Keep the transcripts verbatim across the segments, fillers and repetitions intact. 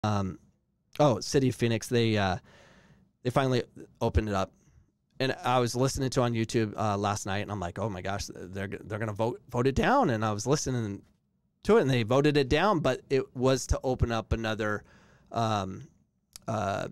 Um, oh, City of Phoenix, they uh, they finally opened it up. And I was listening to on YouTube uh, last night, and I'm like, oh my gosh, they're they're gonna vote vote it down. And I was listening to it, and they voted it down, but it was to open up another um, uh,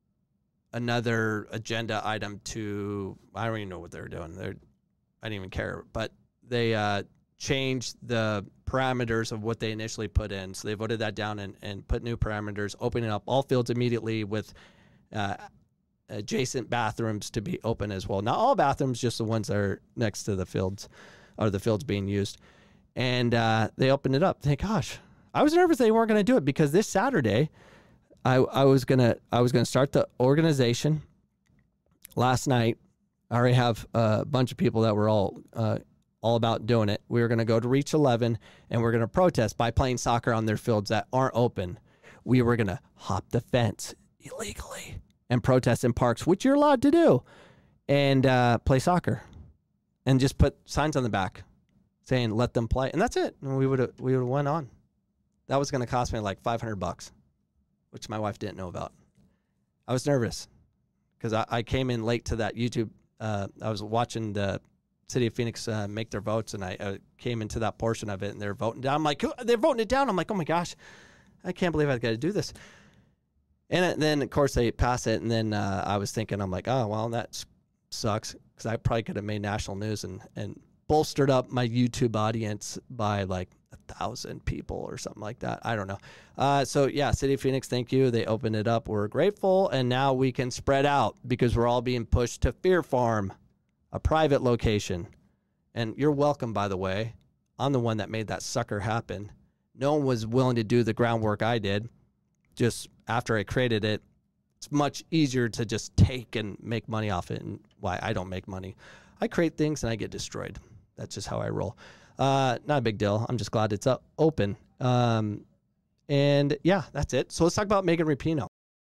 another agenda item to, I don't even know what they're doing. They're I didn't even care, but they uh, changed the parameters of what they initially put in. So they voted that down and, and put new parameters, opening up all fields immediately with uh, adjacent bathrooms to be open as well. Not all bathrooms, just the ones that are next to the fields or the fields being used. And uh, they opened it up. Thank gosh. I was nervous they weren't going to do it because this Saturday I, I was going to I was going to start the organization last night. I already have a bunch of people that were all uh, all about doing it. We were going to go to Reach eleven, and we're going to protest by playing soccer on their fields that aren't open. We were going to hop the fence illegally and protest in parks, which you're allowed to do, and uh, play soccer, and just put signs on the back saying "Let them play," and that's it. And we would have we would have went on. That was going to cost me like five hundred bucks, which my wife didn't know about. I was nervous because I, I came in late to that YouTube. Uh, I was watching the City of Phoenix uh, make their votes, and I uh, came into that portion of it, and they're voting down. I'm like, they're voting it down. I'm like, oh my gosh, I can't believe I've got to do this. And then, of course, they pass it, and then uh, I was thinking, I'm like, oh, well, that sucks, because I probably could have made national news and, and bolstered up my YouTube audience by like a thousand people or something like that. I don't know. Uh, so, yeah, City of Phoenix, thank you. They opened it up. We're grateful, and now we can spread out because we're all being pushed to Fear Farm, a private location. And you're welcome, by the way. I'm the one that made that sucker happen. No one was willing to do the groundwork I did. Just after I created it, it's much easier to just take and make money off it. And why I don't make money. I create things and I get destroyed. That's just how I roll. Uh, not a big deal. I'm just glad it's uh, open. Um, and yeah, that's it. So let's talk about Megan Rapinoe.